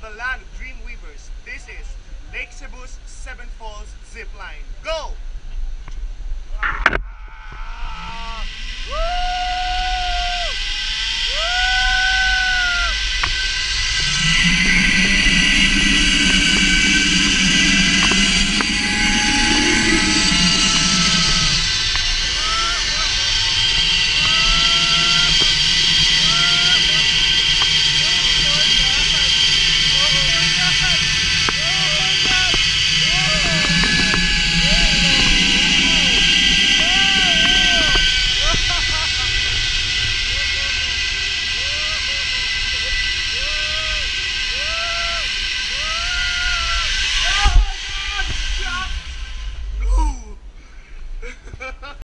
the land of dream weavers. This is Lake Cebu's Seven Falls Zipline. Go! Ah! Woo!